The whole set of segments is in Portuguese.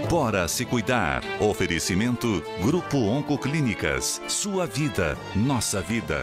Bora se cuidar. Oferecimento Grupo Oncoclínicas. Sua vida, nossa vida.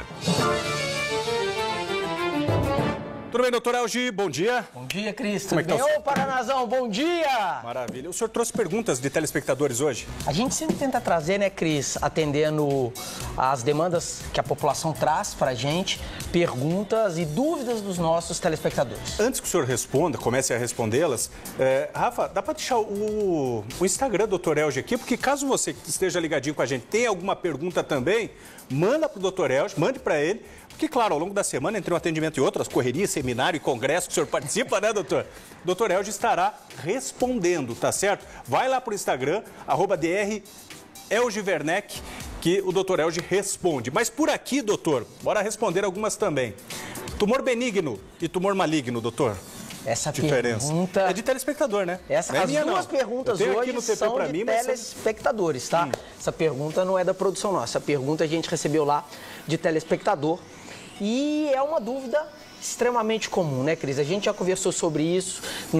Tudo bem, doutor Elgi? Bom dia. Bom dia, Cris. Como é que tá? Ô, Paranazão, bom dia! Maravilha. O senhor trouxe perguntas de telespectadores hoje? A gente sempre tenta trazer, né, Cris, atendendo as demandas que a população traz pra gente, perguntas e dúvidas dos nossos telespectadores. Antes que o senhor responda, comece a respondê-las, Rafa, dá para deixar o Instagram do doutor Elgi aqui? Porque caso você esteja ligadinho com a gente, tenha alguma pergunta também, manda para o doutor Elgi, mande para ele. Porque, claro, ao longo da semana, entre um atendimento e outro, as correrias, seminário e congresso que o senhor participa, né, doutor? O doutor Elgi estará respondendo, tá certo? Vai lá para o Instagram, @drelgiwerneck, que o doutor Elgi responde. Mas por aqui, doutor, bora responder algumas também. Tumor benigno e tumor maligno, doutor? Essa diferença. Pergunta... É de telespectador, né? As duas perguntas hoje são de telespectadores, tá? Essa pergunta não é da produção nossa. Essa pergunta a gente recebeu lá de telespectador. E é uma dúvida extremamente comum, né, Cris? A gente já conversou sobre isso no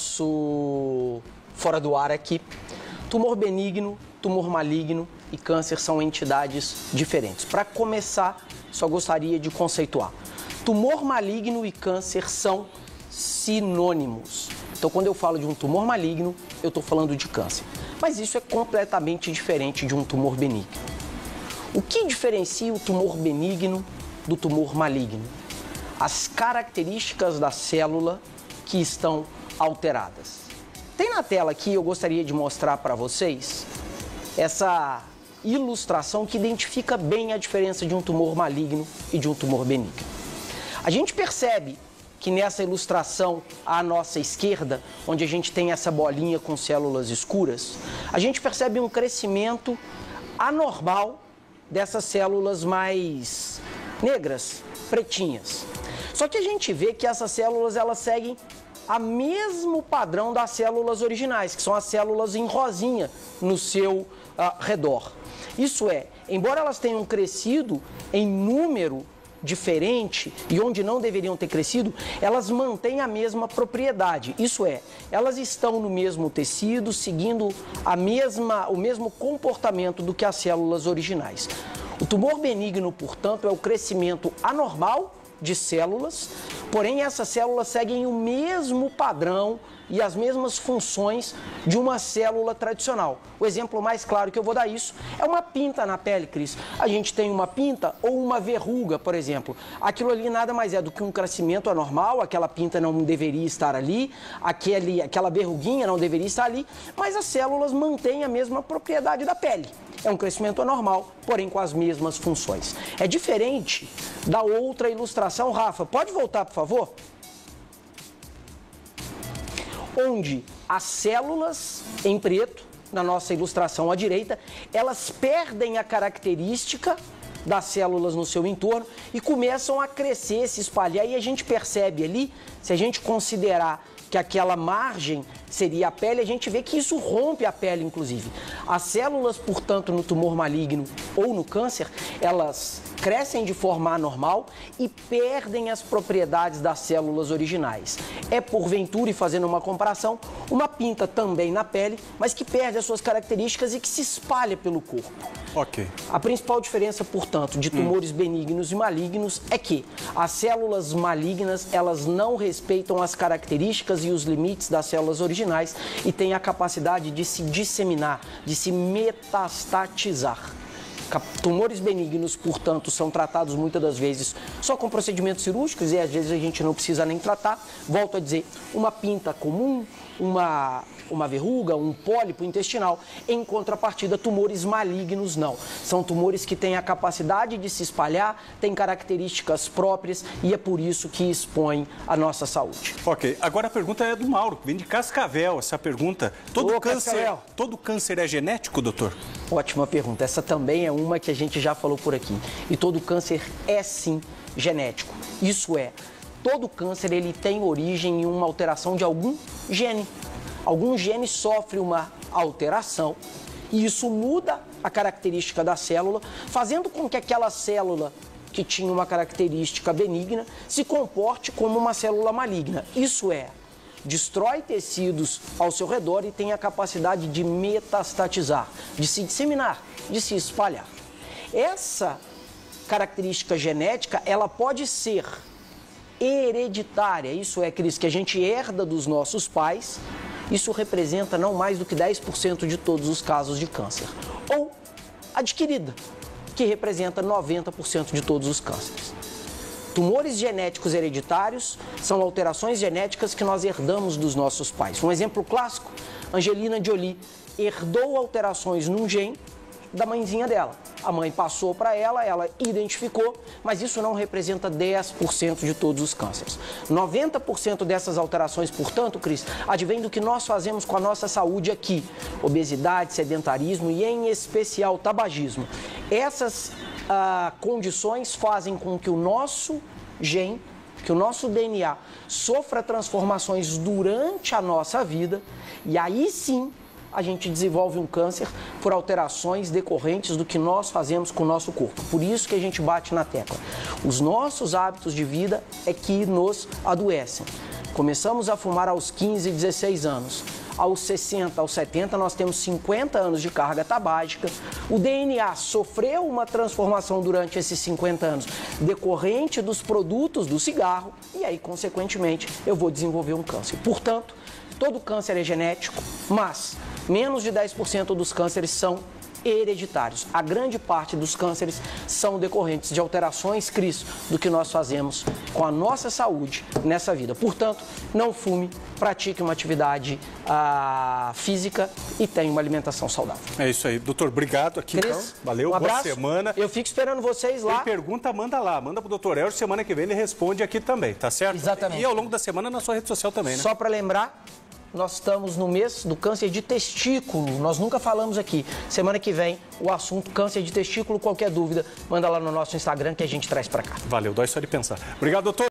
nosso Fora do Ar aqui. Tumor benigno, tumor maligno e câncer são entidades diferentes. Para começar, só gostaria de conceituar. Tumor maligno e câncer são sinônimos. Então, quando eu falo de um tumor maligno, eu estou falando de câncer. Mas isso é completamente diferente de um tumor benigno. O que diferencia o tumor benigno do tumor maligno? As características da célula que estão alteradas. Tem na tela aqui, eu gostaria de mostrar para vocês essa ilustração que identifica bem a diferença de um tumor maligno e de um tumor benigno. A gente percebe que nessa ilustração à nossa esquerda, onde a gente tem essa bolinha com células escuras, a gente percebe um crescimento anormal dessas células mais negras, pretinhas. Só que a gente vê que essas células, elas seguem o mesmo padrão das células originais, que são as células em rosinha no seu redor. Isso é, embora elas tenham crescido em número diferente e onde não deveriam ter crescido, elas mantêm a mesma propriedade. Isso é, elas estão no mesmo tecido, seguindo o mesmo comportamento do que as células originais. O tumor benigno, portanto, é o crescimento anormal de células, porém essas células seguem o mesmo padrão e as mesmas funções de uma célula tradicional. O exemplo mais claro que eu vou dar isso é uma pinta na pele, Cris. A gente tem uma pinta ou uma verruga, por exemplo. Aquilo ali nada mais é do que um crescimento anormal, aquela pinta não deveria estar ali, aquela verruguinha não deveria estar ali, mas as células mantêm a mesma propriedade da pele. É um crescimento anormal, porém com as mesmas funções. É diferente da outra ilustração. Rafa, pode voltar, por favor? Onde as células em preto, na nossa ilustração à direita, elas perdem a característica das células no seu entorno e começam a crescer, se espalhar. E a gente percebe ali, se a gente considerar que aquela margem seria a pele, a gente vê que isso rompe a pele, inclusive. As células, portanto, no tumor maligno ou no câncer, elas crescem de forma anormal e perdem as propriedades das células originais. É, porventura, e fazendo uma comparação, uma pinta também na pele, mas que perde as suas características e que se espalha pelo corpo. Ok. A principal diferença, portanto, de tumores benignos e malignos é que as células malignas, elas não respeitam as características e os limites das células originais e têm a capacidade de se disseminar, de se metastatizar. Tumores benignos, portanto, são tratados muitas das vezes só com procedimentos cirúrgicos e às vezes a gente não precisa nem tratar. Volto a dizer, uma pinta comum, uma verruga, um pólipo intestinal. Em contrapartida, tumores malignos não. São tumores que têm a capacidade de se espalhar, têm características próprias e é por isso que expõem a nossa saúde. Ok, agora a pergunta é do Mauro, vem de Cascavel essa pergunta. Todo câncer é genético, doutor? Ótima pergunta. Essa também é uma que a gente já falou por aqui. E todo câncer é sim genético. Isso é, todo câncer ele tem origem em uma alteração de algum gene. Algum gene sofre uma alteração e isso muda a característica da célula, fazendo com que aquela célula que tinha uma característica benigna se comporte como uma célula maligna. Isso é, destrói tecidos ao seu redor e tem a capacidade de metastatizar, de se disseminar, de se espalhar. Essa característica genética, ela pode ser hereditária, isso é, Cris, que a gente herda dos nossos pais, isso representa não mais do que 10% de todos os casos de câncer. Ou adquirida, que representa 90% de todos os cânceres. Tumores genéticos hereditários são alterações genéticas que nós herdamos dos nossos pais. Um exemplo clássico, Angelina Jolie herdou alterações num gene da mãezinha dela. A mãe passou para ela identificou, mas isso não representa 10% de todos os cânceres. 90% dessas alterações, portanto, Cris, advém do que nós fazemos com a nossa saúde aqui. Obesidade, sedentarismo e, em especial, tabagismo. Essas condições fazem com que o nosso gene, que o nosso DNA sofra transformações durante a nossa vida e aí sim a gente desenvolve um câncer por alterações decorrentes do que nós fazemos com o nosso corpo. Por isso que a gente bate na tecla. Os nossos hábitos de vida é que nos adoecem. Começamos a fumar aos 15, 16 anos. Aos 60, aos 70, nós temos 50 anos de carga tabágica. O DNA sofreu uma transformação durante esses 50 anos decorrente dos produtos do cigarro e aí, consequentemente, eu vou desenvolver um câncer. Portanto, todo câncer é genético, mas menos de 10% dos cânceres são hereditários. A grande parte dos cânceres são decorrentes de alterações, Cris, do que nós fazemos com a nossa saúde nessa vida. Portanto, não fume, pratique uma atividade física e tenha uma alimentação saudável. É isso aí. Doutor, obrigado aqui, Cris, então. Valeu, um abraço. Boa semana. Eu fico esperando vocês lá. Tem pergunta, manda lá. Manda pro doutor Elcio, semana que vem ele responde aqui também, tá certo? Exatamente. E ao longo da semana na sua rede social também, né? Só para lembrar, nós estamos no mês do câncer de testículo. Nós nunca falamos aqui. Semana que vem, o assunto câncer de testículo. Qualquer dúvida, manda lá no nosso Instagram que a gente traz para cá. Valeu, dói só de pensar. Obrigado, doutor.